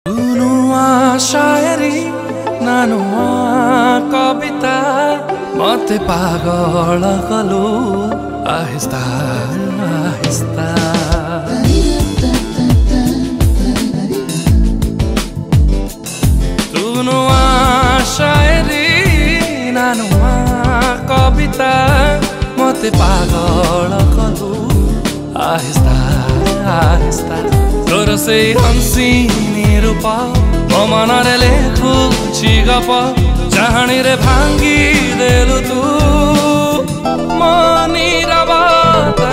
नुआ शायरी नानुआ कविता मते पागल कलु आहिस्ता आहिस्ता नुआ शायरी नानुआ कविता मते पागल कलु आहिस्ता आहिस्ता तोर से हंसी रूप मो मनरे लेखुची गप चाहणी रे भांगी देलु तू मो नीरवता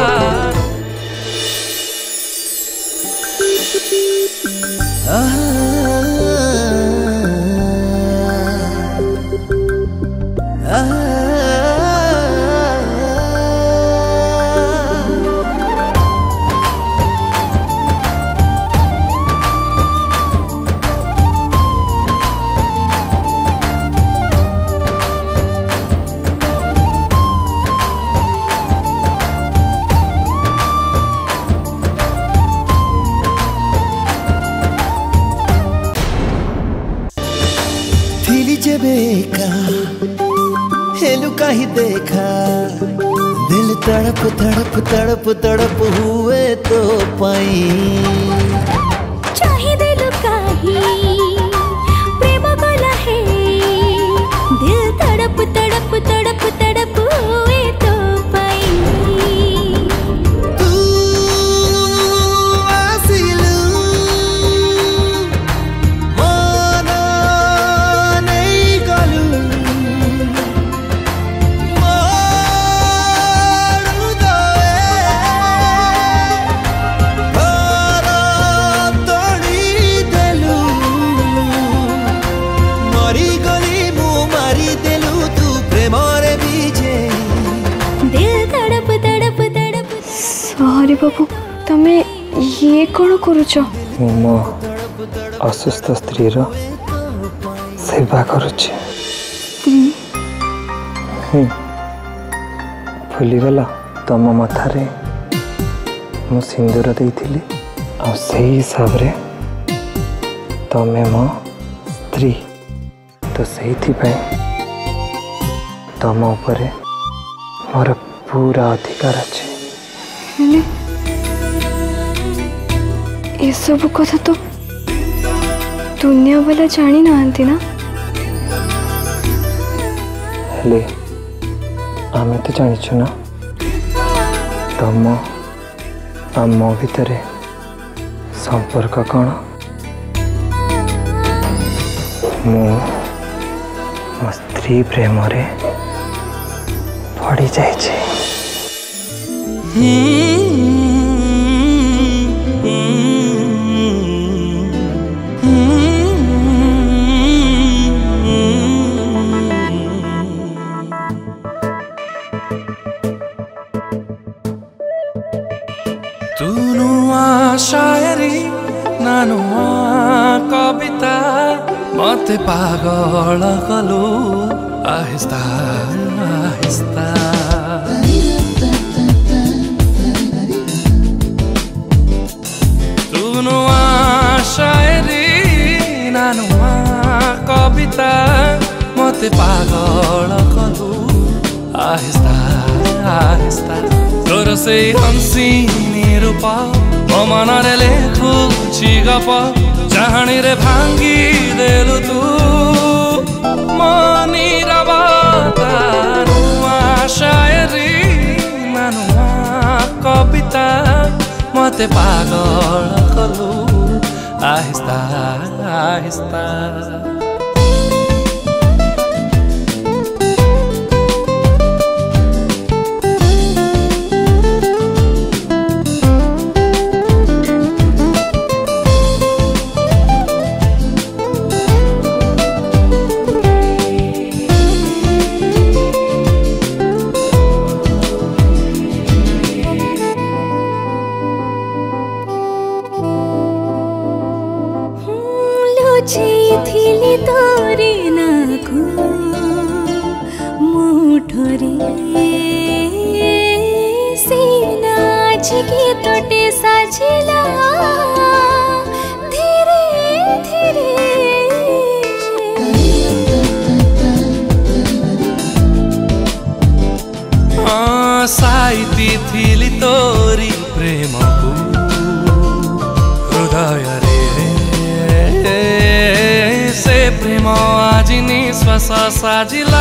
बेका हेलू का ही देखा दिल तड़प तड़प तड़प तड़प हुए तो पाई चाहे दिल काही प्रेम गला है दिल तड़प तड़प तड़प तड़प हुए तो पाई तू आसिलू माना नहीं गलू मारू दे घर तोड़ी देलू मरी गली मु मारी देलू तू प्रेम रे बीजे दिल तड़प तड़प तड़प। सॉरी बाबू तमे ये कौन करुच मो असुस्थ स्त्री रो सेवा करुचे भूलीगल तुम मथारे मु सिंदूर देइथिली आ सेही हिसाब रे तमे मो स्त्री तो सेही तम उपरे मोर पूरा अधिकार अच्छे ये सब कथा तो दुनिया वाला जानी नांती ना हेले आमे तो जानिछु ना तम आम भितरे संपर्क कौन मो स्त्री प्रेम रे पड़ी जाइछे तू नुआ शायरी नानुआ कविता मते पागल कलु आहिस्ता आहिस्ता तू नुआ शायरी नानुआ कविता मते पागल कलु आहिस्ता आहिस्ता तोर से हंसी रूप मो मनरे लेखुची गप चाहणी रे भांगी देलु तू मो नीरवता नुआ शायरी नानुआ कविता मते पागल कलु आहिस्ता आहिस्ता लुचैथिली तोरे नाकु मुठरे सीना झिकी तोटे साझिला धीरे धीरे प्रेम आजि निश्वास साजिला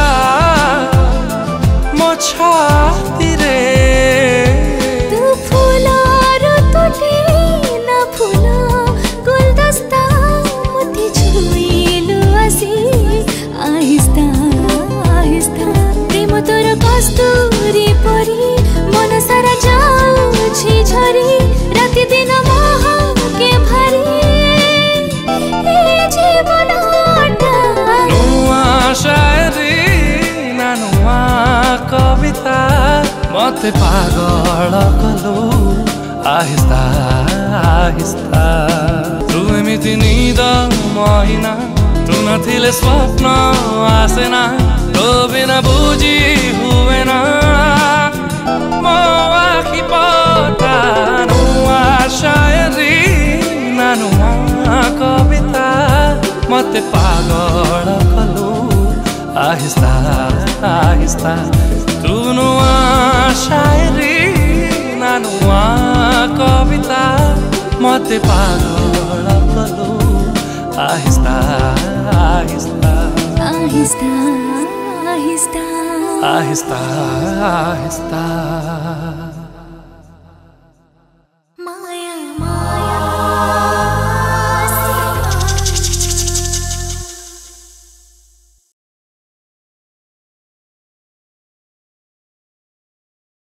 मो छातीरे तू फुलारो तुटे ना फुला गुलदस्ता मुठी छुइलु आसी आहिस्ता आहिस्ता प्रेम तोर कस्तूरी परी मन सारा जाउछि झरी राति दिन महके भरी ए जीवन नुआ शायरी ना नुआ कविता मते पागल कलु आहिस्ता आहिस्ता तू एमिति निद महिना तू नथिले स्वप्न आसेना तो बिना बुझी हुए ना मो आखि पता नुआ शायरी ना नुआ कविता मते पागल कलु आहिस्ता आहिस्ता तू नुआ शायरी ना नुआ कविता मते पागल कलु आहिस्ता आहिस्ता आहिस्ता आहिस्ता आहिस्ता आहिस्ता